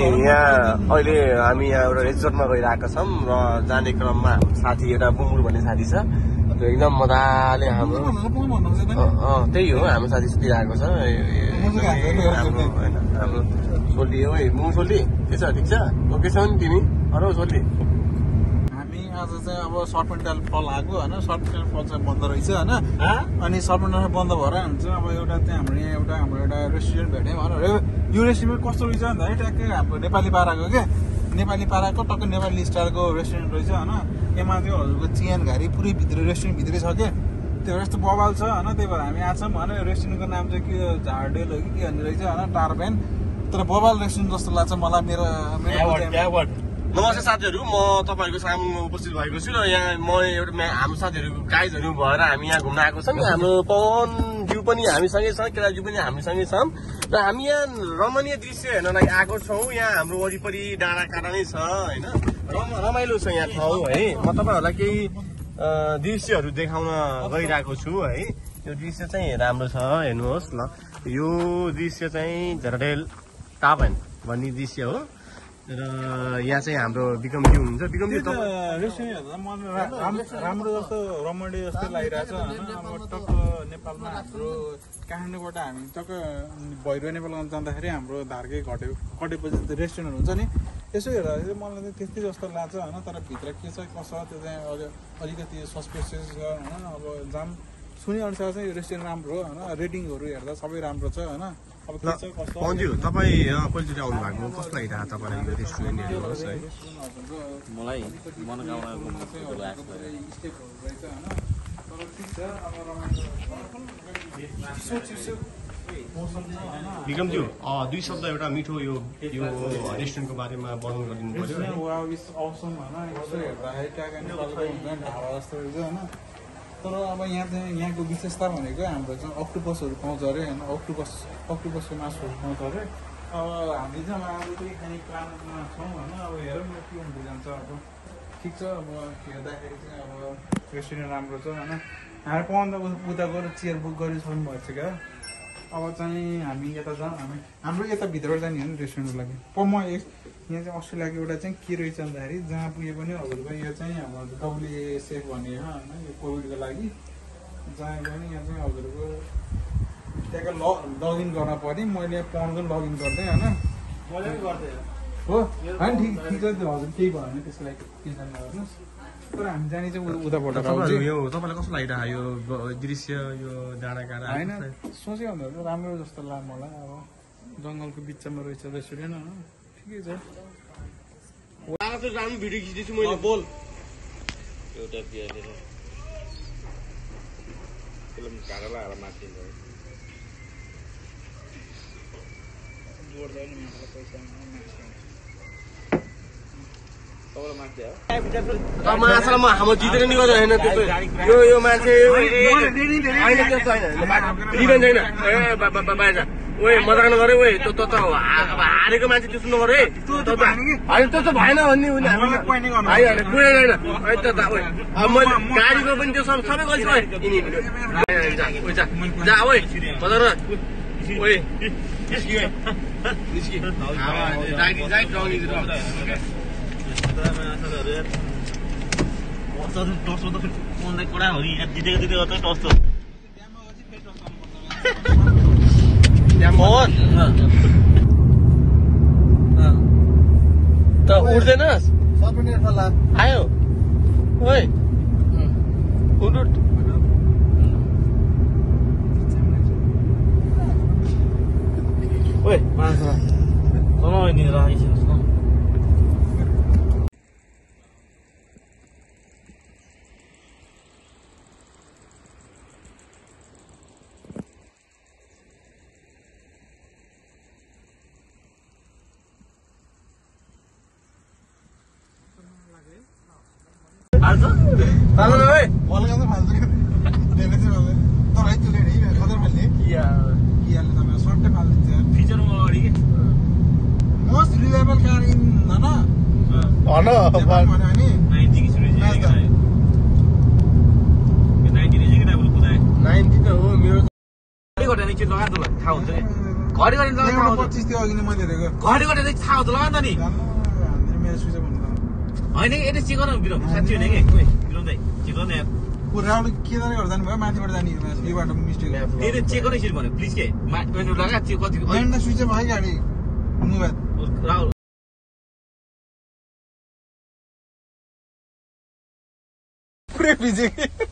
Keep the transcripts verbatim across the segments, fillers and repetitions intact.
यहाँ अहिले हामी यहाँ एउटा रिजोर्टमा गइरहेका छौँ र जाने क्रममा हाम्रो साथी एउटा बुङ्गुर भन्ने साथी छ त्यो एकदम मजाले हाम्रो त्यही हो हाम्रो साथी सुतिरहेको छ हाम्रो होइन हाम्रो सोल्टी हो है मुङ सोल्टी के छ ठिक छ ओके छ नि तिमी अरू सोल्टी हामी आज चाहिँ अब सर्पेन्टाइन फल आएको होइन सर्पेन्टाइन फल चाहिँ बन्द रहेछ होइन अनि सर्पेन्टाइन बन्द भएर हामी चाहिँ अब एउटा चाहिँ हाम्रो यहाँ एउटा हाम्रो एउटा रेस्टुरेन्ट भेट्यौँ होइन यो रेस्टुरेन्ट कस्तो रहेछ भन्दाखेरि ट्याक्कै हाम्रो नेपाली पाराको क्या नेपाली पाराको टक्कै नेपाली स्टाइलको रेस्टुरेन्ट रहेछ होइन यहाँ त्यो हजुरको चियान घारी पुरै भित्र रेस्टुरेन्ट भित्रै छ क्या त्यो यस्तो बवाल छ होइन त्यही भएर हामी आएको छौँ होइन रेस्टुरेन्टको नाम चाहिँ के झारडेल हो कि के भन्ने रहेछ होइन टारबेन तर बवाल रेस्टुरेन्ट जस्तो लाग्छ मलाई मेरो मेरो नमस्ते साथीहरू म तपाईँहरूको सामु उपस्थित भएको छु र यहाँ म एउटा हाम्रो साथीहरू गाइजहरू भएर हामी यहाँ घुम्न आएको छौँ हाम्रो पवनज्यू पनि हामीसँगै छ केटाज्यू पनि हामीसँगै छौँ र हामी यहाँ रमणीय दृश्य हेर्नलाई आएको छौँ यहाँ हाम्रो वरिपरि डाँडा काँडा नै छ होइन रमाइलो छ यहाँ ठाउँ है म तपाईँहरूलाई केही दृश्यहरू देखाउन गइरहेको छु है यो दृश्य चाहिँ राम्रो छ हेर्नुहोस् ल यो दृश्य चाहिँ झरडेल टापन भन्ने दृश्य हो र यहाँ चाहिँ हाम्रो विक्रमज्यू हुनुहुन्छ विक्रमज्यू रेस्टुरेन्ट राम्रो जस्तो रमणीय जस्तो लागिरहेछ होइन अब टक्क नेपालमा हाम्रो काठमाडौँबाट हामी टक्क भैरव नेपालमा जाँदाखेरि हाम्रो धार्के घटे कटेपछि रेस्टुरेन्ट हुन्छ नि यसो हेर्दा मलाई चाहिँ त्यस्तै जस्तो लाग्छ होइन तर भित्र के छ कसो त्यो चाहिँ अलिकति सस्पेसियस छ होइन अब जाम सुनेअनुसार चाहिँ यो रेस्टुरेन्ट राम्रो हो होइन रेटिङहरू हेर्दा सबै राम्रो छ होइन अब के छ कस्तो पवनज्यू तपाईँ कहिलेचोटि आउनु भएको कस्तो लागिरहेको तपाईँलाई यो रेस्टुरेन्ट हेर्नुहोस् है मलाई मनोकामना विक्रमज्यू दुई शब्द एउटा मिठो यो यो रेस्टुरेन्टको बारेमा वर्णन गरिदिनु पर्यो तर अब यहाँ चाहिँ यहाँको विशेषता भनेको हाम्रो चाहिँ अक्टोपसहरू पाउँछ अरे होइन अक्टोपस अक्टोपसको मासुहरू पाउँछ अरे अब हामी चाहिँ अब चाहिँ खाने प्लानमा छौँ होइन अब हेरौँ न के हुँदै जान्छ अब ठिक छ अब हेर्दाखेरि चाहिँ अब रेस्टुरेन्ट राम्रो छ होइन हामी पाउँदा उता गएर चेयर बुक गरिसक्नु भएको छ क्या अब चाहिँ हामी यता जाउँ हामी हाम्रो यता भित्रबाट जाने हो नि रेस्टुरेन्टको लागि प म यहाँ चाहिँ अस्ट्रेलियाको एउटा चाहिँ के रहेछ भन्दाखेरि जहाँ पुगे पनि हजुरको यो चाहिँ हाम्रो डब्लुए सेफ भन्ने हो होइन यो कोभिडको लागि जहाँ पनि यहाँ चाहिँ हजुरको त्यहाँको ल लगइन गर्न पऱ्यो मैले पाउनुको लगइन गर्दै होइन हो होइन ठिक ठिक छ त्यो हजुर केही भयो भने त्यसको लागि टेन्सन नगर्नुहोस् तर हामी जाने चाहिँ उताबाट यो तपाईँलाई कस्तो लागिरहेको यो दृश्य यो डाँडा काँडा होइन सोच्यो भन्दा राम्रो जस्तो लाग्यो मलाई अब जङ्गलको बिचमा रहेछ रेस्टुरेन्ट होइन ठिकै छ भिडियो खिच्दैछु मैले बोल एउटा बिहालेर फिल्म काँडा लगाएर माथि माछामा हाम्रो जितेर नि गर्दैन होइन त्यो यो यो मान्छे छैन बाहिर ओए मजाक नगरे ओए त त हारेको मान्छे त्यो सुन्नु गरे होइन त्यो त भएन भन्ने अब मैले गाडीको पनि त्यो सबै गल्छ जा ओए बजार ओए कडा हो नि जितेको जितेको त टस्तो त उठ्दैनस् आयो ओए उठ ओए चलो नि राखिसक्नुहोस् न most reliable car in ninety त हो मेरो घटाने चाहिँ लगाएर थाहा हुन्छ घडी घडी लगा त्यहाँबाट पच्चिस थियो अघि नै मैले हेरेको घडी घडी चाहिँ थाहा हुँदैन नि जान्नु हामीले मेरो स्विच भन्नु होइन यसले चेक गर्नु बिरम साँच्ची होइन कि बिरम दाइ चेक गर्नु यार ऊ राहुल केदारले गर्दा जानुभयो माथिबाट जाने यो बाटो मिस्टेक त्यसले चेक गर्नु यसरी भन्यो प्लिज के माइन्ड लगा चेक कति ल्यान्ड स्विच अफ भयो गाडी मोबाइल राहुल पुरै भिजे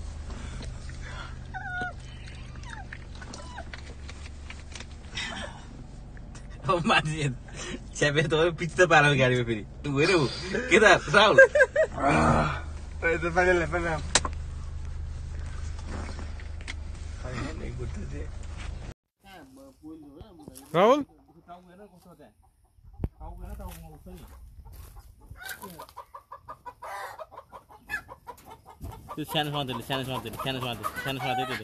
मान्छे छ्यापे त पिच त पाराले गाडीमा फेरि तँ गएर के त राहुल राहुल त्यो सानो समातेले सानो समातेले सानो समाते सानो समाते त्यो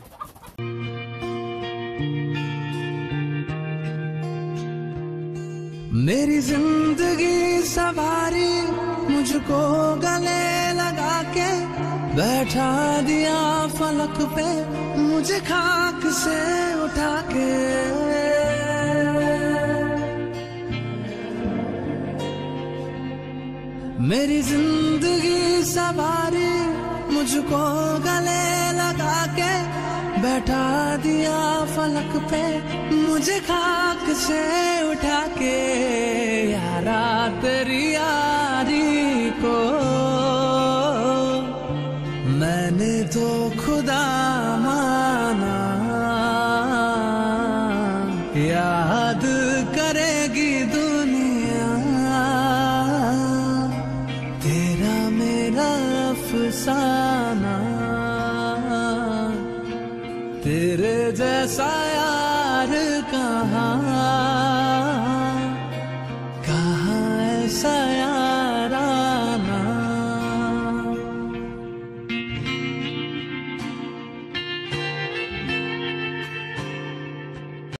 मेरी जिंदगी सवारी मुझको गले लगा के बैठा दिया फलक पे मुझे खाक से उठा के मेरी जिंदगी सवारी मुझको गले लगा के बैठा दिया फलक पे मुझे खाक से उठा के यारा तेरी यारी को मैंने तो खुदा माना याद करेगी दुनिया तेरा मेरा अफसाना तेरे जैसा